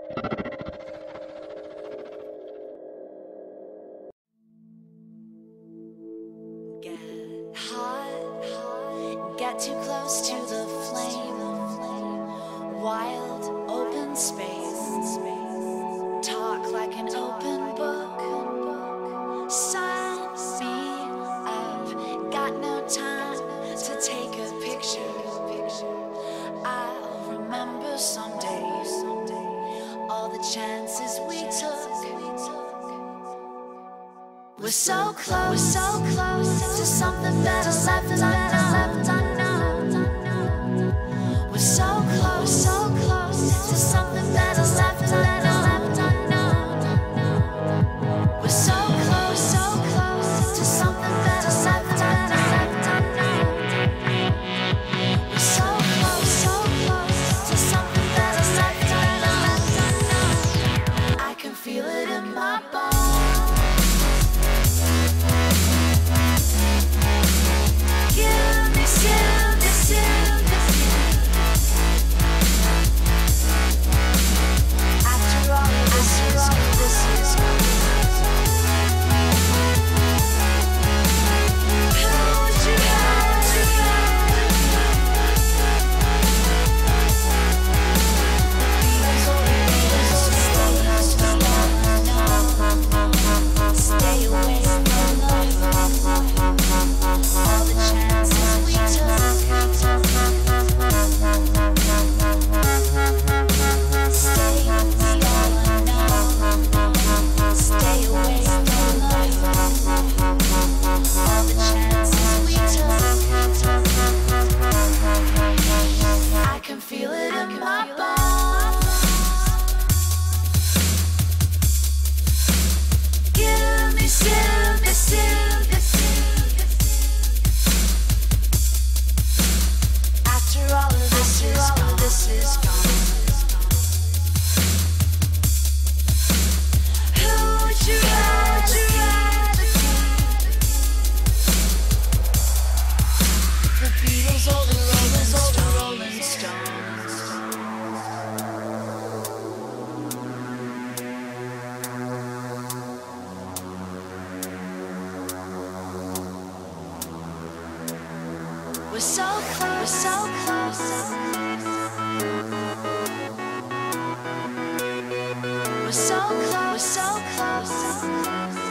Get hot, get too close to the flame. Wild, open space. Talk like an open book. Sign me up. Got no time to take a picture. I'll remember someday all the chances we took. We're so close to something better left unknown. We're so close to something better left unknown. We're so close to something better left unknown. We're so close to something better left unknown. I can feel it in my bones. We're so close. We're so close.